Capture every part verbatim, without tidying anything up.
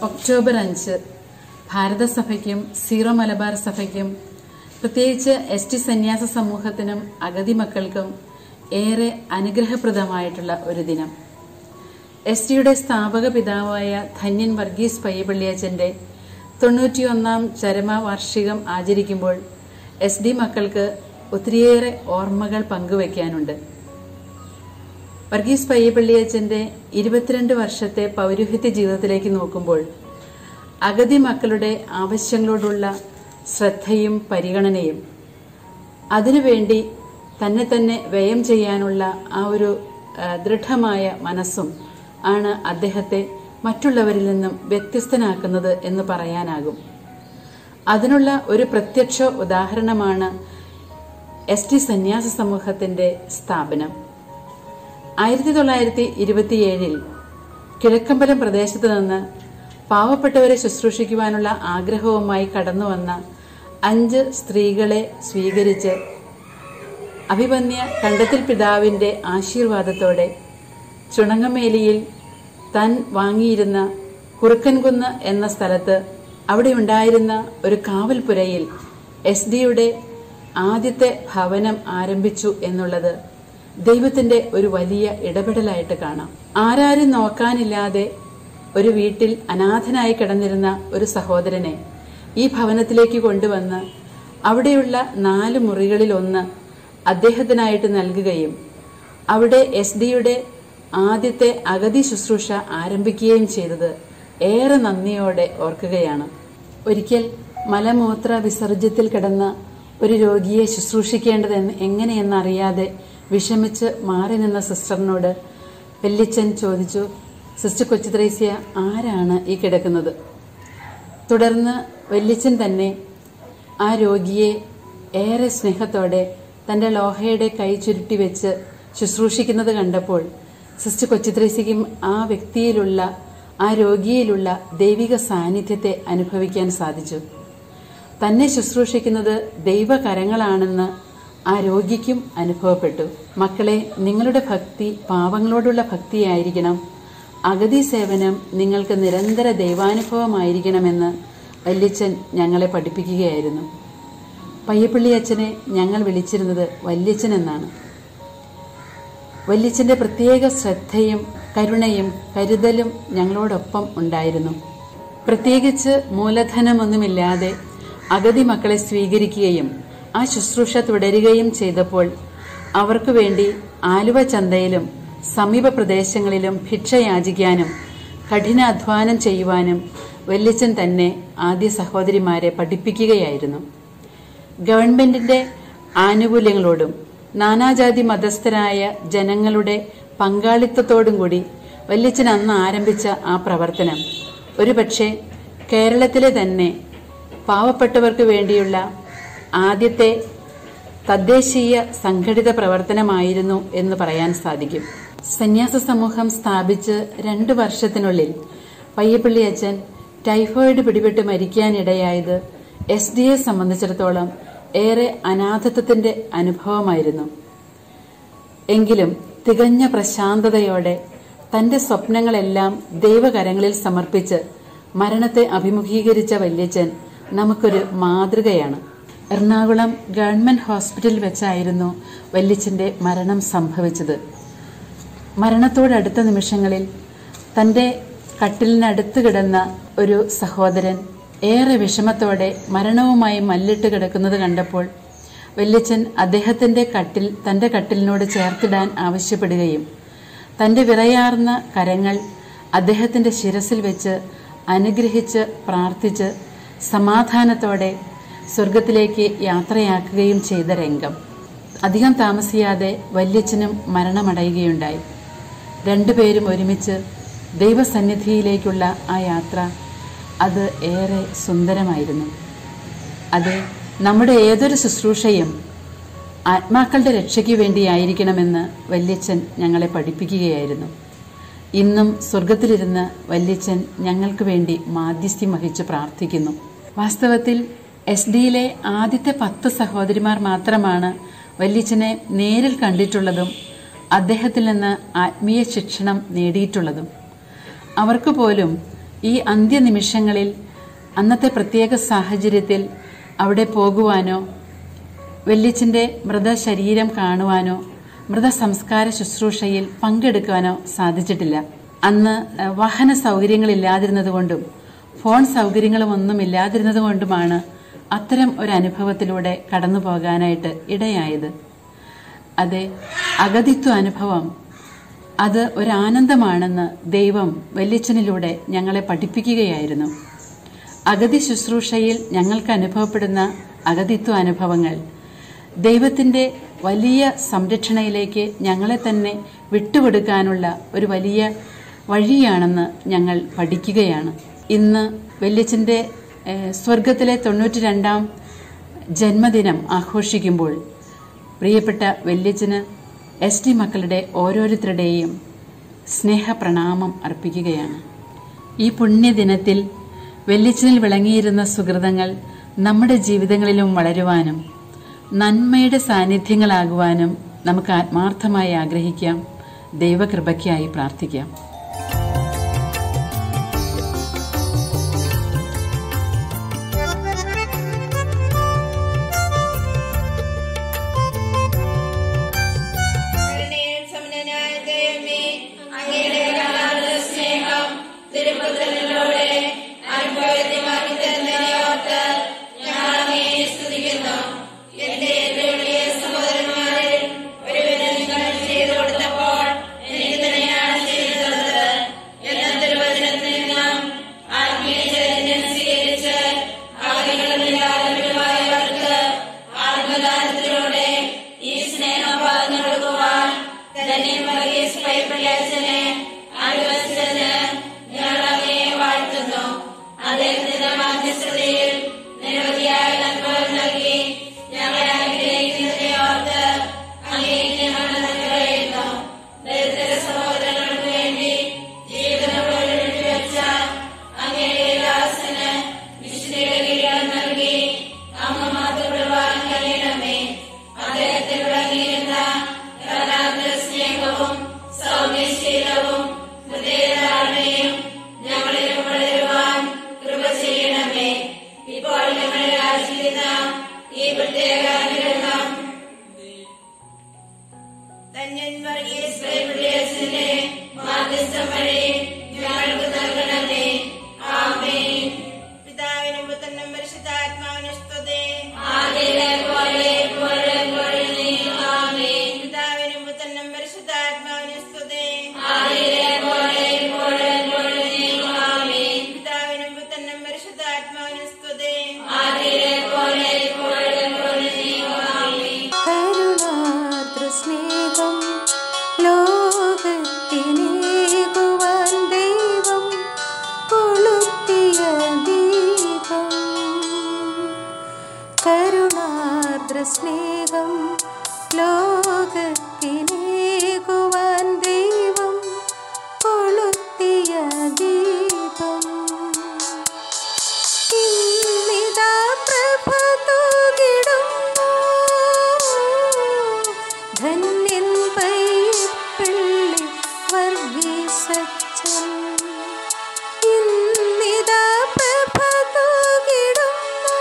October അഞ്ച് ഭാരതസഭയ്ക്കും zero Malabar സഭയ്ക്കും പ്രത്യേകിച്ച് എസ് ടി സന്യാസ സമൂഹത്തിനും അഗതി മക്കൾക്കും ഏറെ അനുഗ്രഹപ്രദമായിട്ടുള്ള ഒരു ദിനം. എസ് ടിയുടെ സ്ഥാപക പിതാവായ ധന്യൻ വർഗീസ് പയ്യപ്പള്ളിയച്ചന്റെ തൊണ്ണൂറ്റിയൊന്നാം ചരമവാർഷികം ആചരിക്കുമ്പോൾ എസ് ഡി മക്കൾക്ക് ഒത്തിരിയേറെ ഓർമ്മകൾ പങ്കുവയ്ക്കാനുണ്ട്. വർഗീസ് പയ്യപ്പള്ളിയച്ചന്റെ ഇരുപത്തിരണ്ട് വർഷത്തെ പൗരോഹിത്യ ജീവിതത്തിലേക്ക് നോക്കുമ്പോൾ അഗതി മക്കളുടെ ആവശ്യങ്ങളോടുള്ള ശ്രദ്ധയും പരിഗണനയും അതിനുവേണ്ടി തന്നെ തന്നെ വ്യയം ചെയ്യാനുള്ള ആ ഒരു ദൃഢമായ മനസ്സും ആണ് അദ്ദേഹത്തെ മറ്റുള്ളവരിൽ നിന്നും വ്യത്യസ്തനാക്കുന്നത് എന്ന് പറയാനാകും. അതിനുള്ള ഒരു പ്രത്യക്ഷ ഉദാഹരണമാണ് എസ് ടി സന്യാസ സമൂഹത്തിന്റെ സ്ഥാപനം. ആയിരത്തി തൊള്ളായിരത്തി ഇരുപത്തിയേഴിൽ കിഴക്കമ്പലം പ്രദേശത്ത് നിന്ന് പാവപ്പെട്ടവരെ ശുശ്രൂഷിക്കുവാനുള്ള ആഗ്രഹവുമായി കടന്നുവന്ന അഞ്ച് സ്ത്രീകളെ സ്വീകരിച്ച് അഭിമന്യ കണ്ടത്തിൽ പിതാവിന്റെ ആശീർവാദത്തോടെ ചുണങ്ങമേലിയിൽ താൻ വാങ്ങിയിരുന്ന കുറുക്കൻകുന്ന് എന്ന സ്ഥലത്ത് അവിടെ ഉണ്ടായിരുന്ന ഒരു കാവൽപുരയിൽ എസ് ഡിയുടെ ആദ്യത്തെ ഭവനം ആരംഭിച്ചു എന്നുള്ളത് ദൈവത്തിന്റെ ഒരു വലിയ ഇടപെടലായിട്ട് കാണാം. ആരാരും നോക്കാനില്ലാതെ ഒരു വീട്ടിൽ അനാഥനായി കിടന്നിരുന്ന ഒരു സഹോദരനെ ഈ ഭവനത്തിലേക്ക് കൊണ്ടുവന്ന് അവിടെയുള്ള നാല് മുറികളിൽ ഒന്ന് അദ്ദേഹത്തിനായിട്ട് നൽകുകയും അവിടെ എസ് ഡിയുടെ ആദ്യത്തെ അഗതി ശുശ്രൂഷ ആരംഭിക്കുകയും ചെയ്തത് ഏറെ നന്ദിയോടെ ഓർക്കുകയാണ്. ഒരിക്കൽ മലമൂത്ര വിസർജ്യത്തിൽ കിടന്ന ഒരു രോഗിയെ ശുശ്രൂഷിക്കേണ്ടത് എങ്ങനെയെന്നറിയാതെ വിഷമിച്ച് മാറി നിന്ന സിസ്റ്ററിനോട് വെല്ലിച്ചൻ ചോദിച്ചു, സിസ്റ്റർ കൊച്ചുത്രേസ്യ, ആരാണ് ഈ കിടക്കുന്നത്? തുടർന്ന് വെല്ലിച്ചൻ തന്നെ ആ രോഗിയെ ഏറെ സ്നേഹത്തോടെ തന്റെ ലോഹയുടെ കൈ ചുരുട്ടി വെച്ച് ശുശ്രൂഷിക്കുന്നത് കണ്ടപ്പോൾ സിസ്റ്റർ കൊച്ചുത്രേസ്യയ്ക്കും ആ വ്യക്തിയിലുള്ള ആ രോഗിയിലുള്ള ദൈവിക സാന്നിധ്യത്തെ അനുഭവിക്കാൻ സാധിച്ചു. തന്നെ ശുശ്രൂഷിക്കുന്നത് ദൈവകരങ്ങളാണെന്ന് ആ രോഗിക്കും അനുഭവപ്പെട്ടു. മക്കളെ, നിങ്ങളുടെ ഭക്തി പാവങ്ങളോടുള്ള ഭക്തിയായിരിക്കണം. അഗതി സേവനം നിങ്ങൾക്ക് നിരന്തര ദൈവാനുഭവമായിരിക്കണമെന്ന് വല്യച്ഛൻ ഞങ്ങളെ പഠിപ്പിക്കുകയായിരുന്നു. പയ്യപ്പള്ളി അച്ഛനെ ഞങ്ങൾ വിളിച്ചിരുന്നത് വല്യച്ഛൻ എന്നാണ്. വല്യച്ഛന്റെ പ്രത്യേക ശ്രദ്ധയും കരുണയും കരുതലും ഞങ്ങളോടൊപ്പം ഉണ്ടായിരുന്നു. പ്രത്യേകിച്ച് മൂലധനമൊന്നുമില്ലാതെ അഗതി മക്കളെ സ്വീകരിക്കുകയും ആ ശുശ്രൂഷ തുടരുകയും ചെയ്തപ്പോൾ അവർക്ക് വേണ്ടി ആലുവ ചന്തയിലും സമീപ പ്രദേശങ്ങളിലും ഭിക്ഷ യാചിക്കാനും കഠിനാധ്വാനം ചെയ്യുവാനും വല്യച്ഛൻ തന്നെ ആദ്യ സഹോദരിമാരെ പഠിപ്പിക്കുകയായിരുന്നു. ഗവൺമെന്റിന്റെ ആനുകൂല്യങ്ങളോടും നാനാജാതി മതസ്ഥരായ ജനങ്ങളുടെ പങ്കാളിത്തത്തോടും കൂടി വല്യച്ഛൻ അന്ന് ആരംഭിച്ച ആ പ്രവർത്തനം ഒരുപക്ഷെ കേരളത്തിലെ തന്നെ പാവപ്പെട്ടവർക്ക് വേണ്ടിയുള്ള ആദ്യത്തെ തദ്ദേശീയ സംഘടിത പ്രവർത്തനമായിരുന്നു എന്ന് പറയാൻ സാധിക്കും. സന്യാസ സമൂഹം സ്ഥാപിച്ച് രണ്ടു വർഷത്തിനുള്ളിൽ പയ്യപ്പള്ളി അച്ഛൻ ടൈഫോയിഡ് പിടിപെട്ട് മരിക്കാനിടയായത് എസ് ഡിയെ സംബന്ധിച്ചിടത്തോളം ഏറെ അനാഥത്വത്തിന്റെ അനുഭവമായിരുന്നു. എങ്കിലും തികഞ്ഞ പ്രശാന്തതയോടെ തന്റെ സ്വപ്നങ്ങളെല്ലാം ദൈവകരങ്ങളിൽ സമർപ്പിച്ച് മരണത്തെ അഭിമുഖീകരിച്ച വല്യച്ഛൻ നമുക്കൊരു മാതൃകയാണ്. എറണാകുളം ഗവൺമെന്റ് ഹോസ്പിറ്റലിൽ വെച്ചായിരുന്നു വല്യച്ഛന്റെ മരണം സംഭവിച്ചത്. മരണത്തോടടുത്ത നിമിഷങ്ങളിൽ തന്റെ കട്ടിലിനടുത്ത് കിടന്ന ഒരു സഹോദരൻ ഏറെ വിഷമത്തോടെ മരണവുമായി മല്ലിട്ട് കിടക്കുന്നത് കണ്ടപ്പോൾ വല്യച്ഛൻ അദ്ദേഹത്തിന്റെ കട്ടിൽ തന്റെ കട്ടിലിനോട് ചേർത്തിടാൻ ആവശ്യപ്പെടുകയും തന്റെ വിറയാർന്ന കരങ്ങൾ അദ്ദേഹത്തിന്റെ ശിരസിൽ വെച്ച് അനുഗ്രഹിച്ച് പ്രാർത്ഥിച്ച് സമാധാനത്തോടെ സ്വർഗത്തിലേക്ക് യാത്രയാക്കുകയും ചെയ്ത രംഗം. അധികം താമസിയാതെ വല്യച്ഛനും മരണമടയുകയുണ്ടായി. രണ്ടുപേരും ഒരുമിച്ച് ദൈവസന്നിധിയിലേക്കുള്ള ആ യാത്ര അത് ഏറെ സുന്ദരമായിരുന്നു. അതെ, നമ്മുടെ ഏതൊരു ശുശ്രൂഷയും ആത്മാക്കളുടെ രക്ഷയ്ക്ക് വേണ്ടിയായിരിക്കണമെന്ന് വല്യച്ഛൻ ഞങ്ങളെ പഠിപ്പിക്കുകയായിരുന്നു. ഇന്നും സ്വർഗത്തിലിരുന്ന് വല്യച്ഛൻ ഞങ്ങൾക്ക് വേണ്ടി മാധ്യസ്ഥ്യം വഹിച്ച് പ്രാർത്ഥിക്കുന്നു. വാസ്തവത്തിൽ എസ് ഡിയിലെ ആദ്യത്തെ പത്ത് സഹോദരിമാർ മാത്രമാണ് വല്യച്ഛനെ നേരിൽ കണ്ടിട്ടുള്ളതും അദ്ദേഹത്തിൽ നിന്ന് ആത്മീയ ശിക്ഷണം നേടിയിട്ടുള്ളതും. അവർക്ക് പോലും ഈ അന്ത്യനിമിഷങ്ങളിൽ അന്നത്തെ പ്രത്യേക സാഹചര്യത്തിൽ അവിടെ പോകുവാനോ വല്യച്ഛൻ്റെ മൃതശരീരം കാണുവാനോ മൃതസംസ്കാര ശുശ്രൂഷയിൽ പങ്കെടുക്കാനോ സാധിച്ചിട്ടില്ല. അന്ന് വാഹന സൗകര്യങ്ങളില്ലാതിരുന്നതുകൊണ്ടും ഫോൺ സൗകര്യങ്ങളുമൊന്നും ഇല്ലാതിരുന്നതുകൊണ്ടുമാണ് അത്തരം ഒരു അനുഭവത്തിലൂടെ കടന്നു പോകാനായിട്ട് ഇടയായത്. അതെ, അഗതിത്വ അനുഭവം അത് ഒരാനന്ദമാണെന്ന് ദൈവം വല്യച്ഛനിലൂടെ ഞങ്ങളെ പഠിപ്പിക്കുകയായിരുന്നു. അഗതി ശുശ്രൂഷയിൽ ഞങ്ങൾക്ക് അനുഭവപ്പെടുന്ന അഗതിത്വ അനുഭവങ്ങൾ ദൈവത്തിൻ്റെ വലിയ സംരക്ഷണയിലേക്ക് ഞങ്ങളെ തന്നെ വിട്ടുകൊടുക്കാനുള്ള ഒരു വലിയ വഴിയാണെന്ന് ഞങ്ങൾ പഠിക്കുകയാണ്. ഇന്ന് വല്യച്ഛൻ്റെ സ്വർഗത്തിലെ തൊണ്ണൂറ്റി രണ്ടാം ജന്മദിനം ആഘോഷിക്കുമ്പോൾ പ്രിയപ്പെട്ട വല്യച്ഛന് എസ് ടി മക്കളുടെ ഓരോരുത്തരുടെയും സ്നേഹപ്രണാമം അർപ്പിക്കുകയാണ്. ഈ പുണ്യദിനത്തിൽ വല്യച്ഛനിൽ വിളങ്ങിയിരുന്ന സുഹൃതങ്ങൾ നമ്മുടെ ജീവിതങ്ങളിലും വളരുവാനും നന്മയുടെ സാന്നിധ്യങ്ങളാകുവാനും നമുക്ക് ആത്മാർത്ഥമായി ആഗ്രഹിക്കാം. ദൈവകൃപയ്ക്കായി പ്രാർത്ഥിക്കാം. സ്നേഹം ലോകത്തിനേകുവാൻ ദൈവം കൊളുത്തിയ ദീപം ഇന്നിതാ പ്രഭ തൂകിടുന്നു. ധന്യൻ പൈപ്പിള്ളി വർഗീസച്ചൻ ഇന്നിതാ പ്രഭ തൂകിടുന്നു.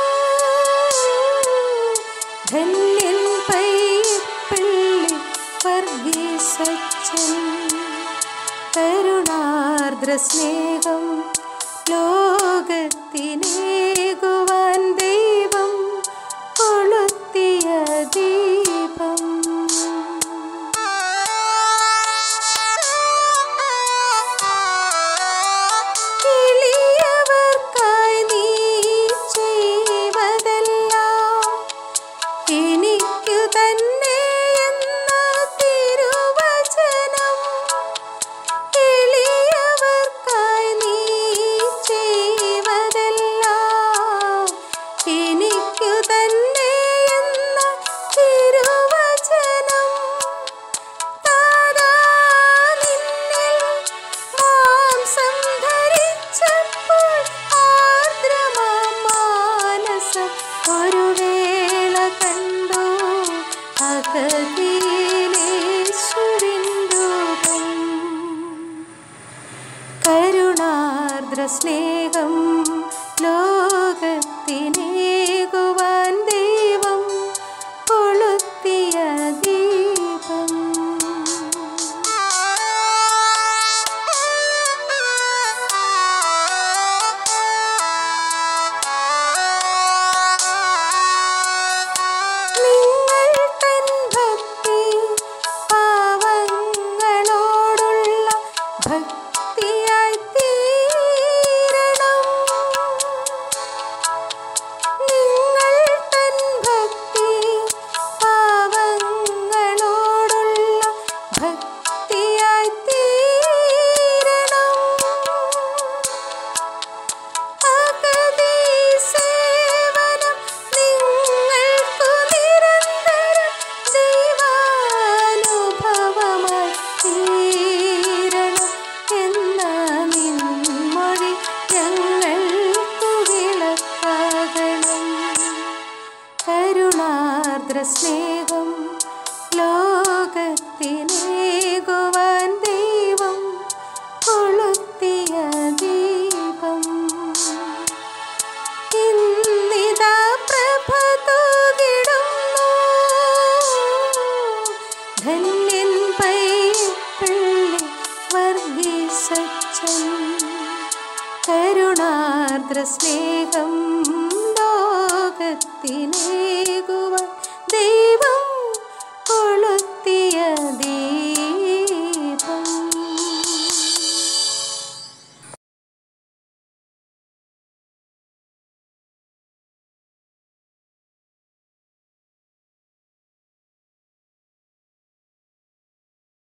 ധന്യൻ പൈപ്പിള്ളി വർഗീസച്ചൻ കരുണാർദ്ര സ്നേഹം ലോകത്തിനേകുവാൻ ദൈവം കൊളുത്തിയ ദീപം എളിയവർക്കായി നീ ചെയ്വതെല്ലാം എനിക്കു തന്നെ എന്ന തിരുവചനം. എളിയവർക്കായി നീ ചെയ്വതെല്ലാം സ്നേഹം ലോകത്തിനേകുവാൻ ദൈവം കൊളുത്തിയ ദീപം. നിങ്ങൾ തൻ ഭക്തി പാവങ്ങളോടുള്ള ഭക്തിയായി തീരണം. നിങ്ങൾ തൻ ഭക്തി പാവങ്ങളോടുള്ള ഭക്തിയായി തീരണം. അഗതി സേവനം നിങ്ങൾക്കു നിരന്തരം ദൈവാനുഭവമായി തീരണം എന്ന നിൻമൊഴി ഞങ്ങൾക്കു വിളക്കാകണം. കരുണാർദ്ര സ്നേഹം ലോകത്തിനേകുവാൻ ദൈവം കൊളുത്തിയ ദീപം. ഇന്നിതാ പ്രഭ തൂകിടുന്നു ധന്യൻ പൈപ്പിള്ളി വർഗീസച്ചൻ. കരുണാർദ്ര സ്നേഹം ലോകത്തിനേ